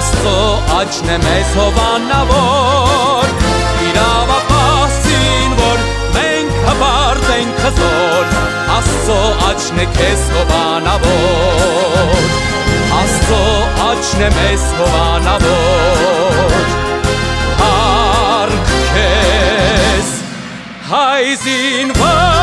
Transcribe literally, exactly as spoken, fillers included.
Աստծո աչն է մեզ հովանավոր, իրավապահցին, որ մենք հպարտ ենք հզոր, Աստծո աչն է քեզ հովանավոր, Աստծո աչն է մեզ հովանավոր, Հարկ քեզ հայ զինվոր